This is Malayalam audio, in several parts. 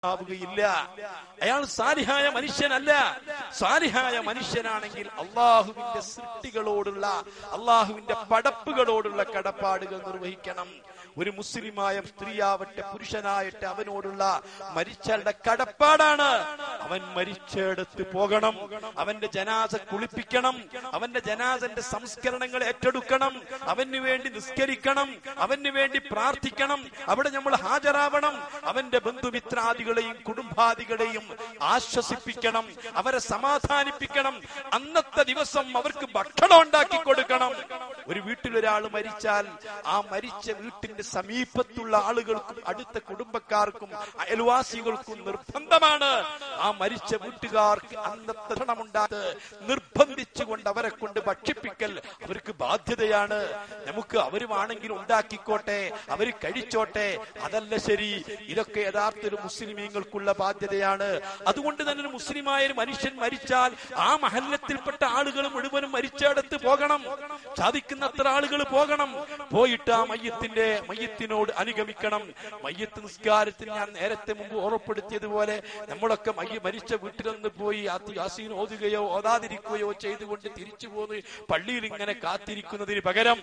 ആവുകയില്ല. അയാൾ സാലിഹായ മനുഷ്യനല്ല. സാലിഹായ മനുഷ്യനാണെങ്കിൽ അള്ളാഹുവിന്റെ സൃഷ്ടികളോടുള്ള, അള്ളാഹുവിന്റെ പടപ്പുകളോടുള്ള കടപ്പാടുകൾ നിർവഹിക്കണം. ഒരു മുസ്ലിമായ സ്ത്രീയാവട്ടെ പുരുഷനാവട്ടെ അവനോടുള്ള മരിച്ചയാളുടെ കടപ്പാടാണ്. അവൻ മരിച്ചെടുത്ത് പോകണം, അവന്റെ ജനാസ കുളിപ്പിക്കണം, അവന്റെ ജനാസന്റെ സംസ്കരണങ്ങൾ ഏറ്റെടുക്കണം, അവന് വേണ്ടി നിസ്കരിക്കണം, അവന് വേണ്ടി പ്രാർത്ഥിക്കണം, അവിടെ നമ്മൾ ഹാജരാവണം, അവന്റെ ബന്ധുമിത്രാദികളെയും കുടുംബാദികളെയും ആശ്വസിപ്പിക്കണം, അവരെ സമാധാനിപ്പിക്കണം, അന്നത്തെ ദിവസം അവർക്ക് ഭക്ഷണം ഉണ്ടാക്കി കൊടുക്കണം. ഒരു വീട്ടിലൊരാൾ മരിച്ചാൽ ആ മരിച്ച വീട്ടിന്റെ സമീപത്തുള്ള ആളുകൾക്കും അടുത്ത കുടുംബക്കാർക്കും അയൽവാസികൾക്കും നിർബന്ധമാണ് ആ മരിച്ച വീട്ടുകാർക്ക് അന്നത്തെ ഭക്ഷണമുണ്ടായത് നിർബന്ധിച്ചുകൊണ്ട് അവരെ കൊണ്ട് ഭക്ഷിപ്പിക്കൽ അവർക്ക് ബാധ്യതയാണ്. നമുക്ക് അവരുമാണെങ്കിൽ ഉണ്ടാക്കിക്കോട്ടെ, അവര് കഴിച്ചോട്ടെ, അതല്ല ശരി. ഇതൊക്കെ യഥാർത്ഥ ഒരു മുസ്ലിമീങ്ങൾക്കുള്ള ബാധ്യതയാണ്. അതുകൊണ്ട് തന്നെ ഒരു മുസ്ലിമായ ഒരു മനുഷ്യൻ മരിച്ചാൽ ആ മഹല്ലത്തിൽപ്പെട്ട ആളുകൾ മുഴുവനും മരിച്ചെടുത്ത് പോകണം. സാധിക്കുന്നത്ര ആളുകൾ പോകണം. പോയിട്ട് ആ മയ്യത്തിനോട് അനുഗമിക്കണം. മയ്യത്ത് നിസ്കാരത്തിൽ ഞാൻ നേരത്തെ മുമ്പ് ഓർമ്മപ്പെടുത്തിയതുപോലെ നമ്മളൊക്കെ മരിച്ച വീട്ടിൽ നിന്ന് പോയി യാസീൻ ഓതുകയോ ഓതാതിരിക്കുകയോ ചെയ്തുകൊണ്ട് തിരിച്ചു പോന്ന് പള്ളിയിൽ ഇങ്ങനെ കാത്തിരിക്കുന്നതിന് പകരം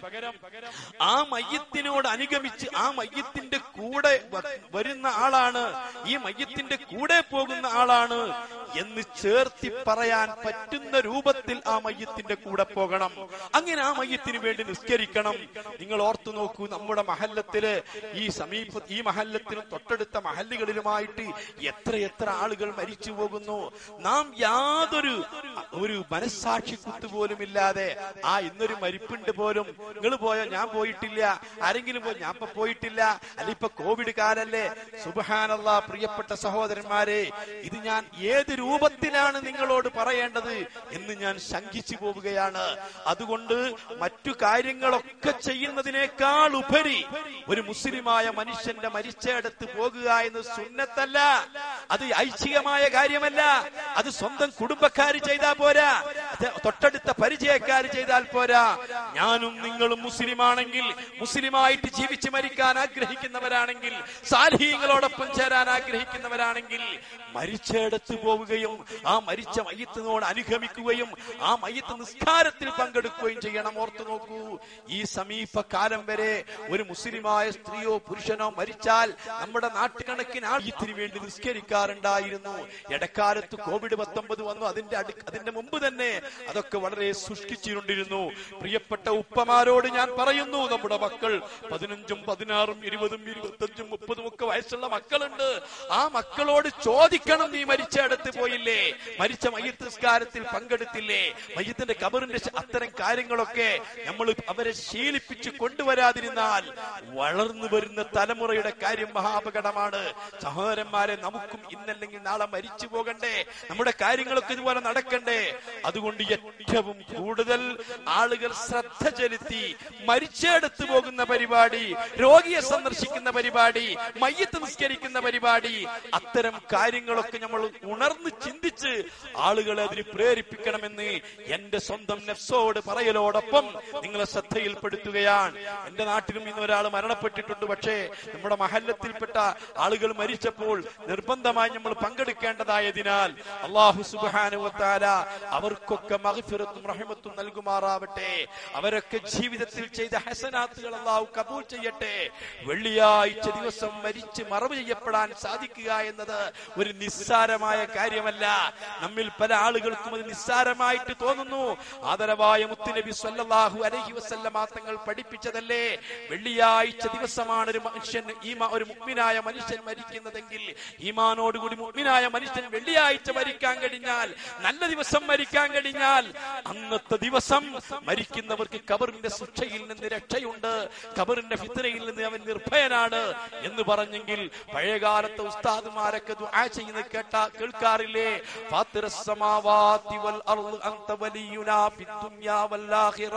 ആ മയ്യത്തിനോട് അനുഗമിച്ച് ആ മയ്യത്തിന്റെ കൂടെ വരുന്ന ആളാണ്, ഈ മയ്യത്തിന്റെ കൂടെ പോകുന്ന ആളാണ് എന്ന് ചേർത്തി പറയാൻ പറ്റുന്ന രൂപത്തിൽ ആ മയ്യത്തിന്റെ കൂടെ പോകണം. അങ്ങനെ ആ മയ്യത്തിന് വേണ്ടി നിസ്കരിക്കണം. നിങ്ങൾ ഓർത്തു നോക്കൂ, നമ്മുടെ മഹല്ലത്തില് ഈ മഹല്ലത്തിനും തൊട്ടടുത്ത മഹല്ലുകളിലുമായിട്ട് എത്ര ആളുകൾ മരിച്ചു പോകുന്നു. നാം യാതൊരു മനസ്സാക്ഷി കുത്തുപോലും ഇല്ലാതെ ഇന്നൊരു മരിപ്പുണ്ട് പോലും, നിങ്ങൾ പോയോ ഞാൻ പോയിട്ടില്ല, ആരെങ്കിലും പോയി ഞാൻ പോയിട്ടില്ല, അല്ല ഇപ്പൊ കോവിഡ് കാലല്ലേ. സുബ്ഹാനല്ലാഹ്, പ്രിയപ്പെട്ട സഹോദരന്മാരെ, ഇത് ഞാൻ ഏത് രൂപത്തിലാണ് നിങ്ങളോട് പറയേണ്ടത് എന്ന് ഞാൻ ശങ്കിച്ചു പോവുകയാണ്. അതുകൊണ്ട് മറ്റു കാര്യങ്ങളൊക്കെ ചെയ്യുന്നതിനേക്കാൾ ഉപരി ഒരു മുസ്ലിമായ മനുഷ്യന്റെ മരിച്ചയിടത്ത് പോകുക എന്ന് സുന്നത്തല്ല, അത് ഐച്ഛികമായ കാര്യമല്ല. അത് സ്വന്തം കുടുംബക്കാർ ചെയ്താൽ പോരാ, തൊട്ടടുത്ത പരിചയക്കാർ ചെയ്താൽ പോരാ. ഞാനും നിങ്ങളും മുസ്ലിമാണെങ്കിൽ, മുസ്ലിമായിട്ട് ജീവിച്ച് മരിക്കാൻ ആഗ്രഹിക്കുന്നവരാണെങ്കിൽ, സാലിഹീങ്ങളോടൊപ്പം ചേരാൻ ആഗ്രഹിക്കുന്നവരാണെങ്കിൽ മരിച്ചയിടത്ത് പോവുകയും ആ മരിച്ച മയ്യത്തിനോട് അനുഗമിക്കുകയും ആ മയ്യത്ത് നിസ്കാരത്തിൽ പങ്കെടുക്കുകയും ചെയ്യണം. ഓർത്തു നോക്കൂ, ഈ സമീപകാലം വരെ ഒരു മുസ്ലിമായ സ്ത്രീയോ പുരുഷനോ മരിച്ചാൽ നമ്മുടെ നാട്ടുകണക്കിന് മയ്യത്തിന് വേണ്ടി നിസ്കരിക്കാറുണ്ടായിരുന്നു. ഇടക്കാലത്ത് കോവിഡ്-19 വന്നു, അതിന്റെ മുമ്പ് തന്നെ അതൊക്കെ വളരെ സൂക്ഷിച്ചിരുന്നു. പ്രിയപ്പെട്ട ഉപ്പമാരോട് ഞാൻ പറയുന്നു, നമ്മുടെ മക്കൾ 15, 16, 20, 25, 30 ഒക്കെ വയസ്സുള്ള മക്കളുണ്ട്. ആ മക്കളോട് ചോദിക്കണം, നീ മരിച്ചയിടത്ത് പോയില്ലേ, മരിച്ച മയ്യത്ത് നിസ്കാരത്തിൽ പങ്കെടുത്തില്ലേ, മയ്യത്തിന്റെ ഖബറിന്റെ അത്തരം കാര്യങ്ങളൊക്കെ നമ്മൾ അവരെ ശീലിപ്പിച്ച് കൊണ്ടുവരാതിരുന്നാൽ വളർന്നു വരുന്ന തലമുറയുടെ കാര്യം മഹാപകടമാണ്. സഹോദരന്മാരെ, നമുക്കും ഇന്നല്ലെങ്കിൽ നാളെ മരിച്ചു പോകണ്ടേ, നമ്മുടെ കാര്യങ്ങളൊക്കെ ഇതുപോലെ നടക്കണ്ടേ. അതുകൊണ്ട് ഏറ്റവും കൂടുതൽ ആളുകൾ ശ്രദ്ധ ചെലുത്തി മരിച്ചെടുത്തു പോകുന്ന പരിപാടി, രോഗിയെ സന്ദർശിക്കുന്ന പരിപാടി, മയ്യത്ത് നിസ്കരിക്കുന്ന പരിപാടി, അത്തരം കാര്യങ്ങളൊക്കെ നമ്മൾ ഉണർന്ന് ചിന്തിച്ച് ആളുകളെ അതിന് പ്രേരിപ്പിക്കണമെന്ന് എന്റെ സ്വന്തം നഫ്സോട് പറയലോടൊപ്പം നിങ്ങളെ ശ്രദ്ധയിൽപ്പെടുത്തുകയാണ്. എന്റെ നാട്ടിലും ഇന്ന് ഒരാൾ മരണപ്പെട്ടിട്ടുണ്ട്. പക്ഷേ നമ്മുടെ മഹല്ലത്തിൽപ്പെട്ട ആളുകൾ മരിച്ചപ്പോൾ നിർബന്ധമായി നമ്മൾ പങ്കെടുക്കേണ്ടതായതിനാൽ അല്ലാഹു സുബ്ഹാനഹു വ തആല അവർക്കൊക്കെ മഗ്ഫിറത്തും റഹ്മത്തും നൽകുമാറാവട്ടെ. അവരൊക്കെ ജീവിതത്തിൽ ചെയ്ത ഹസനാത്തുകൾ അല്ലാഹു കബൂൽ ചെയ്യട്ടെ. വെള്ളിയാഴ്ച ദിവസം മരിച്ച് മറവ് ചെയ്യപ്പെടാൻ സാധിക്കുക എന്നത് ഒരു നിസ്സാരമായ കാര്യമല്ല. നമ്മിൽ പല ആളുകൾക്കും അത് നിസ്സാരമായിട്ട് തോന്നുന്നു. ആദരവായ മുത്തുനബി സ്വല്ലല്ലാഹു അലൈഹി വസല്ലമ തങ്ങൾ പഠിപ്പിച്ചതല്ലേ, വെള്ളിയാഴ്ച ദിവസമാണ് ഒരു മുഅ്മിനായ മനുഷ്യൻ മരിക്കുന്നതെങ്കിൽ, ഈമാനോടുകൂടി മുഅ്മിനായ മനുഷ്യൻ വെള്ളിയാഴ്ച മരിക്കാൻ കഴിഞ്ഞാൽ, നല്ല ദിവസം മരിക്കാൻ കഴിഞ്ഞാൽ, അന്നത്തെ ദിവസം മരിക്കുന്നവർക്ക് ഖബറിന്റെ ശിക്ഷയിൽ നിന്ന് രക്ഷയുണ്ട്, ഖബറിന്റെ ഫിത്നയിൽ നിന്ന് അവൻ നിർഭയനാണ് എന്ന് പറഞ്ഞെങ്കിൽ പഴയകാലത്തെ ഉസ്താദുമാരൊക്കെ ദുആ ചെയ്യുന്നത് കേൾക്കാറില്ലേ? ഫാത്തിറസ്സമാവാതി വൽ അർള് അൻത വലിയുനാ ഫിദ്ദുനിയാ വൽ ആഖിറ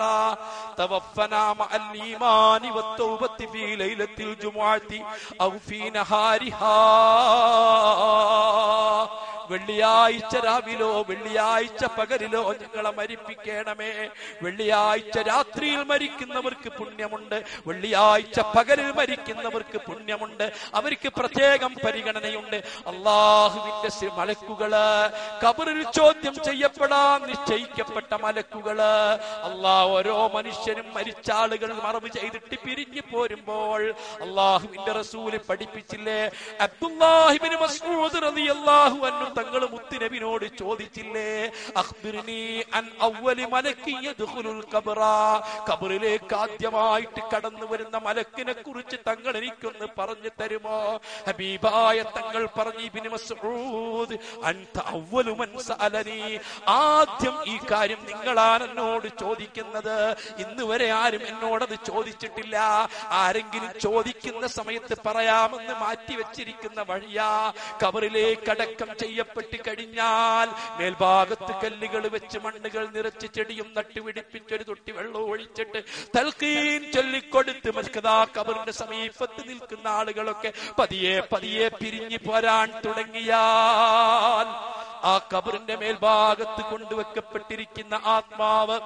തവഫനാ മഅൽ ഈമാനി വത്തൗബത്തി ഫീ ലൈലത്തിൽ ജുമുഅത്തി ഔ ഫീ നഹാരിഹാ. വെള്ളിയാഴ്ച രാവിലോ വെള്ളിയാഴ്ച പകലിലോ ഞങ്ങളെ മരിപ്പിക്കണമേ. വെള്ളിയാഴ്ച രാത്രിയിൽ മരിക്കുന്നവർക്ക് പുണ്യമുണ്ട്, വെള്ളിയാഴ്ച പകലിൽ മരിക്കുന്നവർക്ക് പുണ്യമുണ്ട്. അവർക്ക് പ്രത്യേകം പരിഗണനയുണ്ട്. അള്ളാഹുവിന്റെ മലക്കുകള്, ഖബറിൽ ചോദ്യം ചെയ്യപ്പെടാൻ നിശ്ചയിക്കപ്പെട്ട മലക്കുകള്. അള്ളാഹ് ഓരോ മനുഷ്യനും മരിച്ച ആളുകൾ മറവ് ചെയ്തിട്ട് പിരിഞ്ഞു പോരുമ്പോൾ അള്ളാഹുവിന്റെ റസൂല് പഠിപ്പിച്ചില്ലേ, അബ്ദുല്ലാഹിബ്നു മസ്ഊദ് റളിയല്ലാഹു അൻഹു തങ്ങൾ മുത്തുനബിയോട് ചോദിച്ചില്ലേ, അഖ്ബിർനി അൻ അവ്വലി മലക്കി യദ്ഖുലുൽ ഖബ്റ, ഖബറിലേക്ക് ആദ്യമായിട്ട് കടന്നു വരുന്ന മലക്കിനെ കുറിച്ച് തങ്ങൾ എനിക്കൊന്ന് പറഞ്ഞു തരുമോ? ഹബീബായ തങ്ങൾ പറഞ്ഞു, ഇബ്നു മസ്ഊദ് അൻത അവ്വലു മൻ സഅലനി, ആദ്യം ഈ കാര്യം നിങ്ങളാണ് എന്നോട് ചോദിക്കുന്നത്. ഇന്ന് വരെ ആരും എന്നോടത് ചോദിച്ചിട്ടില്ല. ആരെങ്കിലും ചോദിക്കുന്ന സമയത്ത് പറയാമെന്ന് മാറ്റിവെച്ചിരിക്കുന്ന വഴിയാ. ഖബറിലേക്ക് അടക്കം ചെയ്യപ്പെട്ട് കഴിഞ്ഞാൽ മേൽഭാഗത്ത് കല്ലുകൾ വെച്ച് മണ്ണുകൾ നിറച്ച് ചെടിയും നട്ടുപിടിപ്പിച്ചൊരു തൊട്ടി വെള്ളം ഒഴിച്ചിട്ട് തൽഖീൻ ചൊല്ലിക്കൊടുത്ത് മസ്കദാ ഖബറിന്റെ സമീപത്ത് നിൽക്കുന്ന ആളുകളൊക്കെ പതിയെ പതിയെ പിരിഞ്ഞു പോരാൻ തുടങ്ങിയാൽ ആ ഖബറിന്റെ മേൽഭാഗത്ത് കൊണ്ടുവെക്കപ്പെട്ടിരിക്കുന്ന ആത്മാവ്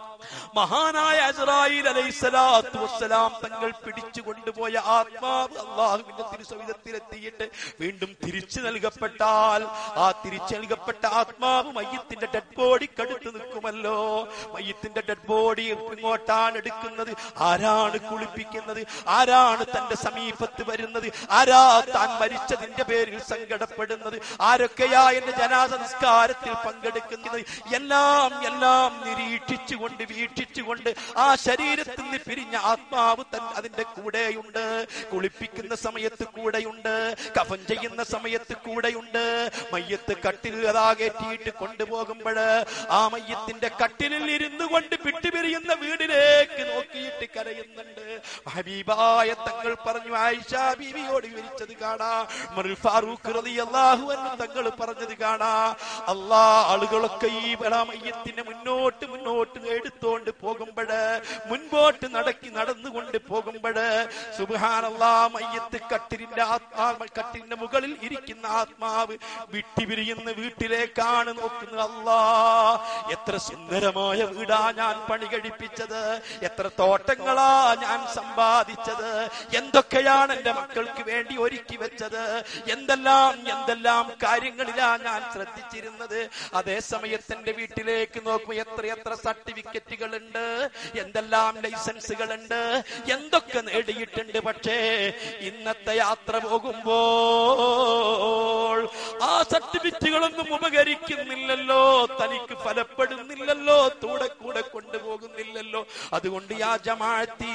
മഹാനായ അസ്രായീൽ അലൈഹിസ്സലാത്തു വസ്സലാം തങ്ങൾ പിടിച്ചു കൊണ്ടുപോയ ആത്മാവ് അള്ളാഹുവിന്റെ തിരുസവിധത്തിലെത്തിയിട്ട് വീണ്ടും തിരിച്ചു നൽകപ്പെട്ടാൽ ആ തിരിച്ചു നൽകപ്പെട്ട ആത്മാവ് മയ്യത്തിന്റെ ഡെഡ് ബോഡിക്കടുത്ത് നിൽക്കുമല്ലോ. മയ്യത്തിന്റെ ഡെഡ് ബോഡി ഇങ്ങോട്ടാണ് എടുക്കുന്നത്. ആരാണ് കുളിപ്പിക്കുന്നത്? ആരാണ് തന്റെ സമീപത്ത് വരുന്നത്? ആരാ താൻ മരിച്ചതിന്റെ പേരിൽ സങ്കടപ്പെടുന്നത്? ആരൊക്കെയാ എന്റെ ജനാസ നിസ്കാരത്തിൽ പങ്കെടുക്കുന്നത്? എല്ലാം എല്ലാം നിരീക്ഷിച്ചുകൊണ്ട് വീക്ഷിച്ചുകൊണ്ട് ആ ശരീരത്തിൽ നിന്ന് പിരിഞ്ഞ ആത്മാവ് അതിന്റെ കൂടെയുണ്ട്. കുളിപ്പിക്കുന്ന സമയത്ത് കൂടെയുണ്ട്, കഫൻ ചെയ്യുന്ന സമയത്ത് കൂടെയുണ്ട്. മയ്യത്ത് കട്ടിൽ അതാകേറ്റിയിട്ട് കൊണ്ടുപോകുമ്പോൾ ആ മയ്യത്തിന്റെ കട്ടിലിൽ ഇരുന്നു കൊണ്ട് വിട്ടുപിരിയുന്ന വീടിലേക്ക് നോക്കിയിട്ട് കരയുന്നുണ്ട്. ഹബീബായ തങ്ങൾ പറഞ്ഞു, ആയിഷ ബീവിയോട് വിവരിച്ചത് കാണാ, ഉമർ ഫാറൂഖ് റളിയല്ലാഹു അൻഹു തങ്ങൾ പറഞ്ഞത് കാണാ. ആളുകളൊക്കെ ഈ മയ്യത്തിനെ മുന്നോട്ട് മുന്നോട്ട് എടുത്തോണ്ട് പോകുമ്പോഴ്, മുൻപോട്ട് നടന്നുകൊണ്ട് പോകുമ്പോഴ് സുബ്ഹാനല്ലാഹ് മയ്യത്ത് കട്ടിലിന്റെ കട്ടിലിന്റെ മുകളിൽ ഇരിക്കുന്ന ആത്മാവ് വിട്ടുപിരിയുന്ന വീട്ടിലേക്കാണ് നോക്കുന്നത്. അല്ലാഹ്, എത്ര സുന്ദരമായ വീടാ ഞാൻ പണി കഴിപ്പിച്ചത്, എത്ര തോട്ടങ്ങളാ ഞാൻ സമ്പാദിച്ചത്, എന്തൊക്കെയാണ് എന്റെ മക്കൾക്ക് വേണ്ടി ഒരുക്കി വെച്ചത്, എന്തെല്ലാം എന്തെല്ലാം കാര്യങ്ങളിലാ ഞാൻ ശ്രദ്ധിച്ചിരുന്നത്. അതേ സമയത്ത് എന്റെ വീട്ടിലേക്ക് നോക്കുമ്പോൾ എത്ര സർട്ടിഫിക്കറ്റുകൾ ഉണ്ട്, എന്തെല്ലാം ലൈസൻസുകൾ ഉണ്ട്, എന്തൊക്കെ നേടിയിട്ടുണ്ട്. പക്ഷേ ഇന്നത്തെ യാത്ര പോകുമ്പോൾ ആ സർട്ടിഫിക്കറ്റുകളൊന്നും ഉപകരിക്കുന്നില്ലല്ലോ, തനിക്ക് ഫലപ്പെടുന്നില്ലല്ലോ, കൂടെ കൊണ്ടുപോകുന്നില്ലല്ലോ. അതുകൊണ്ട് യാ ജമാഅത്തി,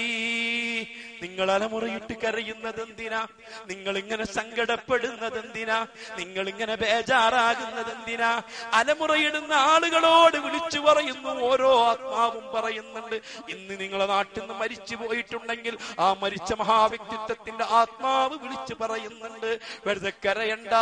നിങ്ങൾ അലമുറയിട്ട് കരയുന്നത് എന്തിനാ? നിങ്ങൾ ഇങ്ങനെ സങ്കടപ്പെടുന്നത് എന്തിനാ? നിങ്ങൾ ഇങ്ങനെ ബേജാറാകുന്നത് എന്തിനാ? അലമുറയിടുന്ന ആളുകളോട് വിളിച്ചു പറയുന്നു, ഓരോ ആത്മാവും പറയുന്നുണ്ട്. ഇന്ന് നിങ്ങളെ നാട്ടിൽ നിന്ന് മരിച്ചു പോയിട്ടുണ്ടെങ്കിൽ ആ മരിച്ച മഹാവ്യക്തിത്വത്തിന്റെ ആത്മാവ് വിളിച്ചു പറയുന്നുണ്ട്, വെറുതെ കരയണ്ട.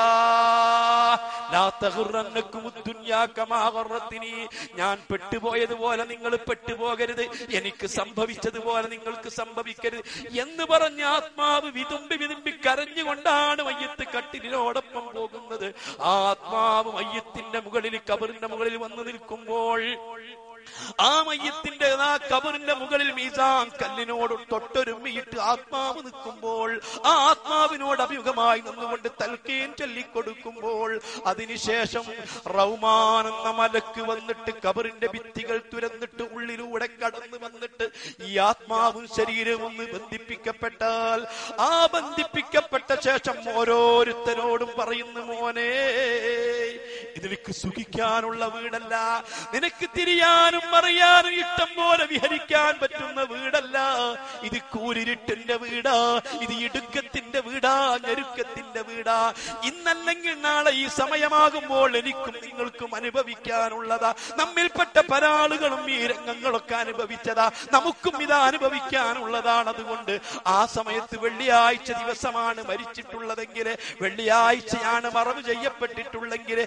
ഞാൻ പെട്ടുപോയതുപോലെ നിങ്ങൾ പെട്ടുപോകരുത്, എനിക്ക് സംഭവിച്ചതുപോലെ നിങ്ങൾക്ക് സംഭവിക്കരുത് എന്ന് പറഞ്ഞ ആത്മാവ് വിതുമ്പി കരഞ്ഞുകൊണ്ടാണ് മയ്യത്ത് കട്ടിലിനോടൊപ്പം പോകുന്നത്. ആ ആത്മാവ് മയ്യത്തിന്റെ മുകളിൽ, ഖബറിന്റെ മുകളിൽ വന്നു നിൽക്കുമ്പോൾ ആ മയ്യത്തിന്റെ ഖബറിന്റെ മുകളിൽ മീസാൻ കല്ലിനോട് തൊട്ടൊരുമ്മിയിട്ട് ആത്മാവ് നിൽക്കുമ്പോൾ, ആ ആത്മാവിനോട് അഭിമുഖമായി നിന്നുകൊണ്ട് തൽക്കീൻ ചൊല്ലിക്കൊടുക്കുമ്പോൾ, അതിനുശേഷം റൗമാൻ എന്ന മലക്ക് വന്നിട്ട് ഖബറിന്റെ ഭിത്തികൾ തുരന്നിട്ട് ഉള്ളിലൂടെ കടന്നു വന്നിട്ട് ഈ ആത്മാവും ശരീരവും ഒന്ന് ബന്ധിപ്പിക്കപ്പെട്ടാൽ, ആ ബന്ധിപ്പിക്കപ്പെട്ട ശേഷം ഓരോരുത്തരോടും പറയുന്നു, മോനെ, ഇതിലേക്ക് സുഖിക്കാനുള്ള വീടല്ല, നിനക്ക് തിരിയാനും അറിയാനും ഇഷ്ടം പോലെ വിഹരിക്കാൻ പറ്റുന്ന വീടല്ല, ഇത് കൂരിരുട്ടിന്റെ വീടാ, ഇത് ഇടുക്കത്തിന്റെ വീടാ, ഞെരുക്കത്തിന്റെ വീടാ. ഇന്നല്ലെങ്കിൽ നാളെ ഈ സമയമാകുമ്പോൾ എനിക്കും നിങ്ങൾക്കും അനുഭവിക്കാനുള്ളതാ. നമ്മിൽപ്പെട്ട പല ആളുകളും ഈ രംഗങ്ങളൊക്കെ അനുഭവിച്ചതാ, നമുക്കും ഇത് അനുഭവിക്കാനുള്ളതാണ്. അതുകൊണ്ട് ആ സമയത്ത് വെള്ളിയാഴ്ച ദിവസമാണ് മരിച്ചിട്ടുള്ളതെങ്കിൽ, വെള്ളിയാഴ്ചയാണ് മറവ് ചെയ്യപ്പെട്ടിട്ടുള്ളെങ്കിൽ, വെള്ളിയാഴ്ച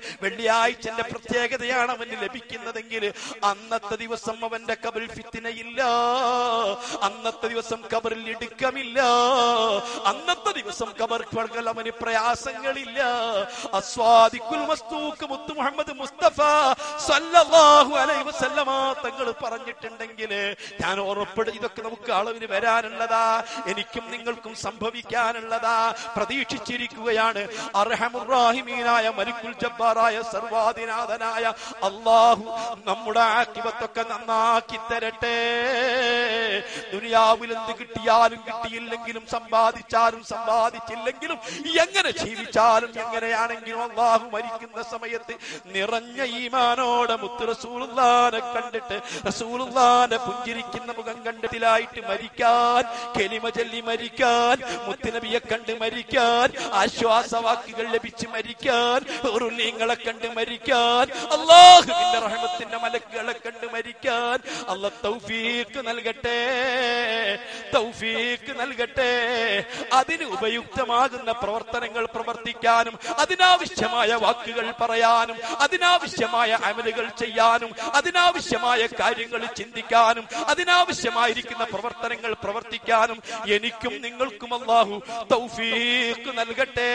വെള്ളിയാഴ്ചന്റെ പ്രത്യേകതയാണ് അവന് ലഭിക്കുന്നതെങ്കിൽ അന്നത്തെ ദിവസം അവന്റെ ഖബറിൽ ഫിത്നയില്ല, അന്നത്തെ ദിവസം ഖബറിൽ ഇടുക്കമില്ല, അന്നത്തെ ദിവസം ഖബർ അവന് പ്രയാസങ്ങളില്ല. അസ്വാദിഖുൽ മസ്തൂഖ് മുത്ത് മുഹമ്മദ് മുസ്തഫ സല്ലല്ലാഹു അലൈഹി വസല്ലമ തങ്ങൾ പറഞ്ഞിട്ടുണ്ടെങ്കിൽ ഞാൻ ഉറപ്പെടും ഇതൊക്കെ നമുക്ക് അളവിന് വരാനുള്ളതാ, എനിക്കും നിങ്ങൾക്കും സംഭവിക്കാനുള്ളതാ. പ്രതീക്ഷിച്ചിരിക്കുകയാണ് അർഹമുർ റഹീമീനായ മലിക്കുൽ ജബ്ബാറായ സർവാധിനാഥനായ അല്ലാഹു നമ്മുടെ ആഖിബത്തൊക്കെ നന്നാക്കി തരട്ടെ. ദുനിയാവിൽ എന്ത് കിട്ടിയാലും കിട്ടിയില്ലെങ്കിലും സമ്പാദിച്ചാലും സമ്പാദിച്ചില്ലെങ്കിലും എങ്ങനെ ജീവിച്ചാലും എങ്ങനെയാണെങ്കിലും അല്ലാഹു മരിക്കുന്ന സമയത്ത് നിറഞ്ഞ ഈമാനോടെ മുത്ത് റസൂലുള്ളാഹിനെ കണ്ടിട്ട് റസൂലുള്ളാഹിന്റെ പുഞ്ചിരിക്കുന്ന മുഖം കണ്ടതിലായിട്ട് മരിക്കാൻ, കലിമ ചൊല്ലി മരിക്കാൻ, മുത്തുനബിയെ കണ്ട് മരിക്കാൻ, ആശ്വാസവാക്കുകൾ ലഭിച്ച് മരിക്കാൻ, ഉറുലീങ്ങളെ കണ്ട് മരിക്കാൻ, അല്ലാഹുവിന്റെ റഹ്മത്തിന്റെ മലക്കുകളെ കണ്ട് മരിക്കാൻ അല്ലാഹു തൗഫീഖ് നൽകട്ടെ, തൗഫീഖ് നൽകട്ടെ. അതിന് ഉപയുക്തമാകുന്ന പ്രവർത്തനങ്ങൾ പ്രവർത്തിക്കാനും അതിനാവശ്യമായ വാക്കുകൾ പറയാനും അതിനാവശ്യമായ അമലുകൾ ചെയ്യാനും അതിനാവശ്യമായ കാര്യങ്ങൾ ചിന്തിക്കാനും അതിനാവശ്യമായിരിക്കുന്ന പ്രവർത്തനങ്ങൾ പ്രവർത്തിക്കാനും എനിക്കും നിങ്ങൾക്കും അല്ലാഹു തൗഫീഖ് നൽകട്ടെ.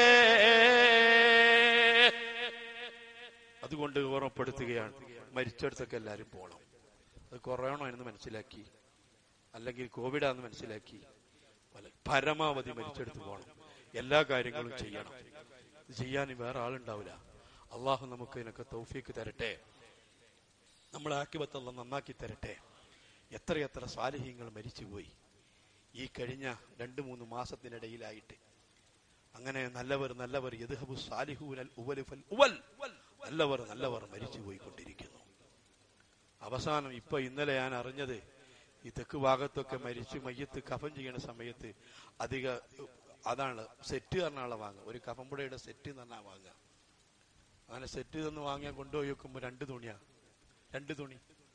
അതുകൊണ്ട് ഓർമ്മപ്പെടുത്തുകയാണ്, മരിച്ചെടുത്തൊക്കെ എല്ലാവരും പോകണം. അത് കൊറോണ എന്ന് മനസ്സിലാക്കി, അല്ലെങ്കിൽ കോവിഡാന്ന് മനസ്സിലാക്കി പരമാവധി മരിച്ചെടുത്ത് പോകണം. എല്ലാ കാര്യങ്ങളും ചെയ്യണം. ചെയ്യാൻ വേറെ ആളുണ്ടാവില്ല. അള്ളാഹു നമുക്ക് ഇതിനൊക്കെ തൗഫീക്ക് തരട്ടെ. നമ്മളെ ആക്കിബത്ത് അല്ലാഹു നന്നാക്കി തരട്ടെ. എത്രയെത്ര സാലിഹ്യങ്ങൾ മരിച്ചുപോയി ഈ കഴിഞ്ഞ 2-3 മാസത്തിനിടയിലായിട്ട്. അങ്ങനെ നല്ലവർ യദ്ഹബു സാലിഹൂനൽ ഉവൽ ഫൽ ഉവൽ, നല്ലവർ മരിച്ചു പോയിക്കൊണ്ടിരിക്കുന്നു. അവസാനം ഇന്നലെ ഞാൻ അറിഞ്ഞത്, ഈ തെക്ക് ഭാഗത്തൊക്കെ മരിച്ചു മയ്യത്ത് കഫൻ ചെയ്യണ സമയത്ത് അതാണ് സെറ്റ് പറഞ്ഞ ആളെ വാങ്ങുക. ഒരു കഫമ്പുടയുടെ സെറ്റ് എന്ന് പറഞ്ഞാൽ വാങ്ങുക. അങ്ങനെ സെറ്റ് തന്ന് വാങ്ങിയാൽ കൊണ്ടുപോയി വെക്കുമ്പോൾ 2 തുണി,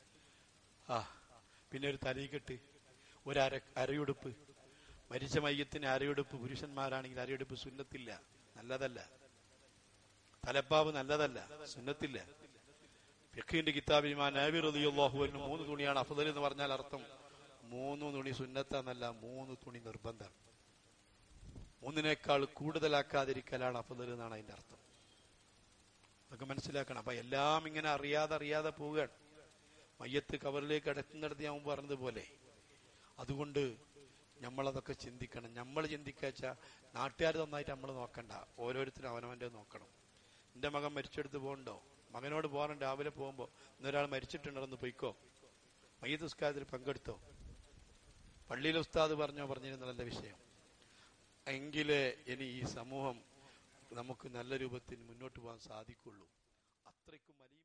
പിന്നെ ഒരു തലയിക്കെട്ട്, ഒരു അരയുടുപ്പ്. മരിച്ച മയ്യത്തിന് അരയുടുപ്പ്, പുരുഷന്മാരാണെങ്കിൽ അരയുടുപ്പ് സുന്നത്തില്ല, നല്ലതല്ല. തലപ്പാവ് നല്ലതല്ല, സുന്നത്തില്ല. ഫിഖ്ഹിന്റെ കിതാബിൽ ഇമാം നബി റളിയല്ലാഹു അൻഹു 3 തുണിയാണ് അഫ്ദൽ എന്ന് പറഞ്ഞാൽ അർത്ഥം 3 തുണി സുന്നത്താന്നല്ല, 3 തുണി നിർബന്ധമാണ്. 3നേക്കാൾ കൂടുതലാക്കാതിരിക്കലാണ് അഫ്ദൽ എന്നാണ് അതിന്റെ അർത്ഥം. അതൊക്കെ മനസ്സിലാക്കണം. അപ്പൊ എല്ലാം ഇങ്ങനെ അറിയാതെ പോവുകയാണ്. മയ്യത്ത് കബറിലേക്ക് അടക്കുന്നിടത്ത് ഞാൻ മുമ്പ് പറഞ്ഞതുപോലെ. അതുകൊണ്ട് നമ്മളതൊക്കെ ചിന്തിക്കണം. നമ്മൾ ചിന്തിക്കാച്ചാൽ നാട്ടുകാർ നന്നായിട്ട് നമ്മൾ നോക്കണ്ട, ഓരോരുത്തരും അവനവൻ്റെ നോക്കണം. എൻ്റെ മകൻ മരിച്ചെടുത്ത് പോകണ്ടോ? മകനോട് പോകാൻ രാവിലെ പോകുമ്പോൾ ഇന്നൊരാൾ മരിച്ചിട്ടുണ്ടെന്ന് പൊയ്ക്കോ, മയ്യത്ത് ഉസ്താദിൽ പങ്കെടുത്തോ, പള്ളിയിൽ ഉസ്താദ് പറഞ്ഞിരുന്ന നല്ല വിഷയം. എങ്കിലേ ഇനി ഈ സമൂഹം നമുക്ക് നല്ല രൂപത്തിൽ മുന്നോട്ട് പോകാൻ സാധിക്കുള്ളൂ. അത്രയ്ക്കും വലിയ